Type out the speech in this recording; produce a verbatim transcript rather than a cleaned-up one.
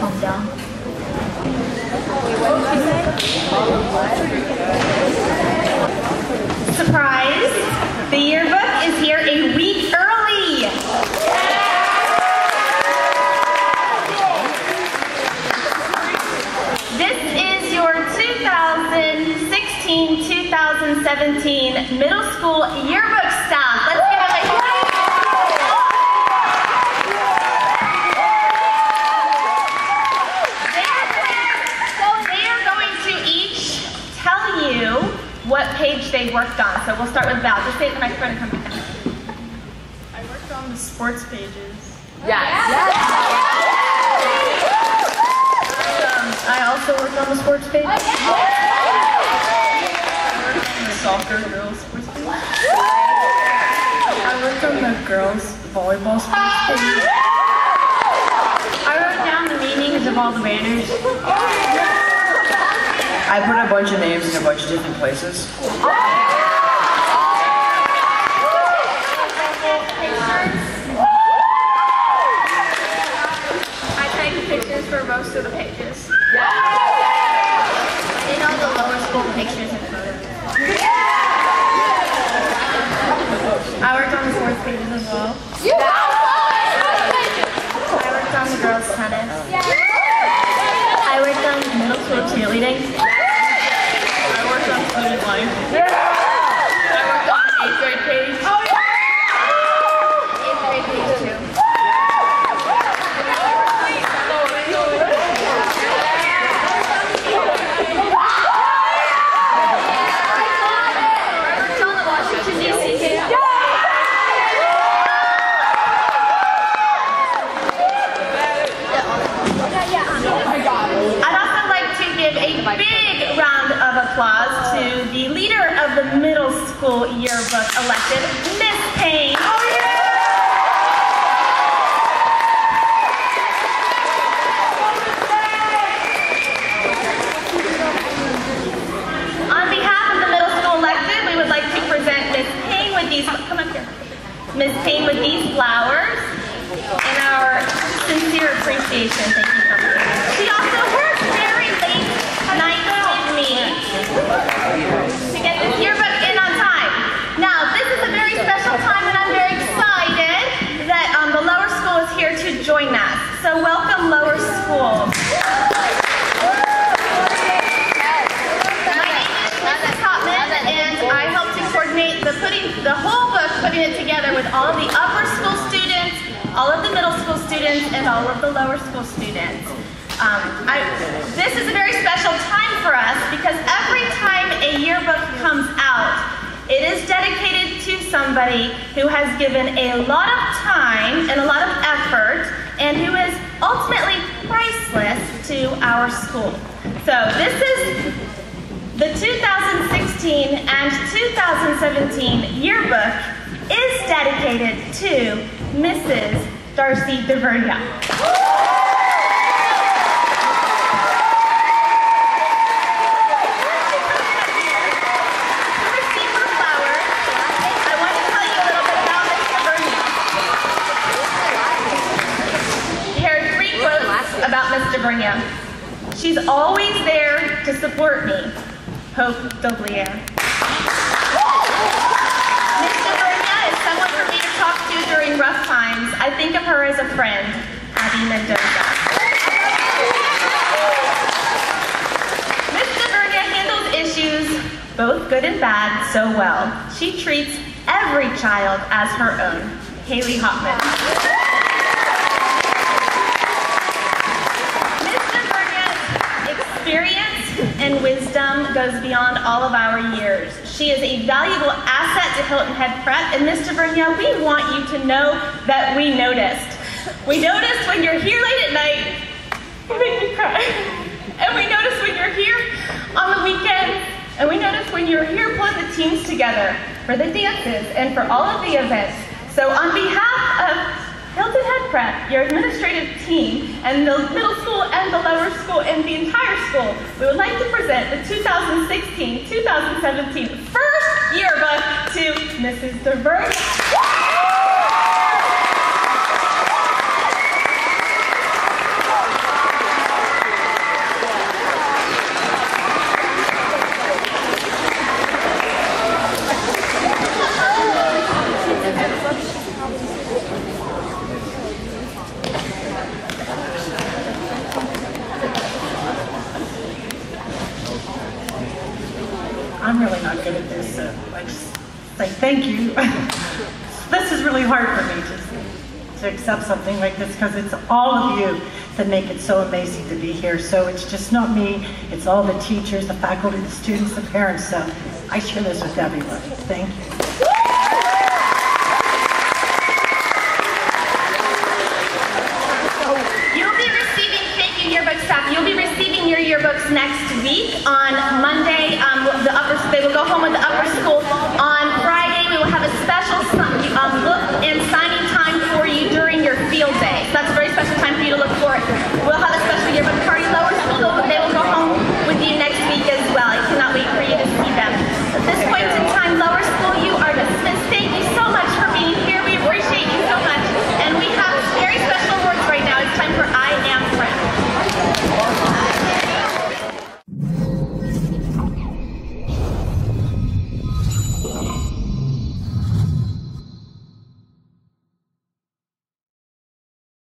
calm down. Surprise! The yearbook is here a week early! This is your two thousand sixteen two thousand seventeen middle school yearbook staff. Let's give them a hand. They are going to each tell you what page they worked on. So we'll start with Val. Just say it to my friend and come back. I worked on the sports pages. Yes. yes. Um, I also worked on the sports page. I worked on the soccer girls sports page. I worked on the girls volleyball sports page. I wrote down the meanings of all the banners. I put a bunch of names in a bunch of different places. I take pictures for most of the pages. In all the lower school pictures and photos. I worked on the sports pages as well. I worked on the girls tennis. I worked on middle school cheerleading. I worked on student life. I worked on the eighth grade page. Oh yeah! Eighth grade page too. Applause to the leader of the middle school yearbook elected, Miss Payne. Oh, yeah! On behalf of the middle school elected, we would like to present Miss Payne with these, come up here, Miss Payne with these flowers and our sincere appreciation. Thank you for being here. She also worked very late night with me to get this yearbook in on time. Now, this is a very special time and I'm very excited that um, the lower school is here to join us. So welcome, lower school. My name is Missus Hopman and I help to coordinate the putting the whole book, putting it together with all of the upper school students, all of the middle school students, and all of the lower school students. Um, I, this is a very special time for us because every time a yearbook comes out, it is dedicated to somebody who has given a lot of time and a lot of effort and who is ultimately priceless to our school. So this is the two thousand sixteen and two thousand seventeen yearbook is dedicated to Missus Darcy Devrnja. About Miss Devrnja. She's always there to support me. Hope Doblier. Miss Devrnja is someone for me to talk to during rough times. I think of her as a friend, Abby Mendoza. Miss Devrnja handles issues, both good and bad, so well. She treats every child as her own. Haley Hopman. Experience and wisdom goes beyond all of our years. She is a valuable asset to Hilton Head Prep, and Miss Devrnja, we want you to know that we noticed. We noticed when you're here late at night, you make me cry. And we noticed when you're here on the weekends, and we noticed when you're here pulling the teams together for the dances and for all of the events. So on behalf of Hilton Head Prep, your administrative team, and the middle school and the lower school and the entire school, we would like to present the two thousand sixteen two thousand seventeen first yearbook to Missus Devrnja. thank you. This is really hard for me to, to accept something like this because it's all of you that make it so amazing to be here. So it's just not me, it's all the teachers, the faculty, the students, the parents. So I share this with everyone. Thank you.